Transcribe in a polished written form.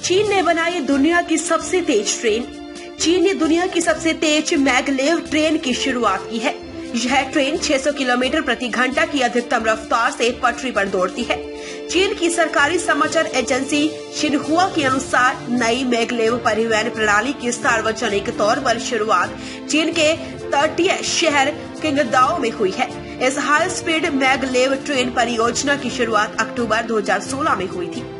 चीन ने बनाई दुनिया की सबसे तेज ट्रेन। चीन ने दुनिया की सबसे तेज मैगलेव ट्रेन की शुरुआत की है। यह ट्रेन 600 किलोमीटर प्रति घंटा की अधिकतम रफ्तार से पटरी पर दौड़ती है। चीन की सरकारी समाचार एजेंसी शिन्हुआ के अनुसार नई मैगलेव परिवहन प्रणाली की सार्वजनिक तौर पर शुरुआत चीन के तटीय शहर किंगदाओ में हुई है। इस हाई स्पीड मैगलेव ट्रेन परियोजना की शुरुआत अक्टूबर 2016 में हुई थी।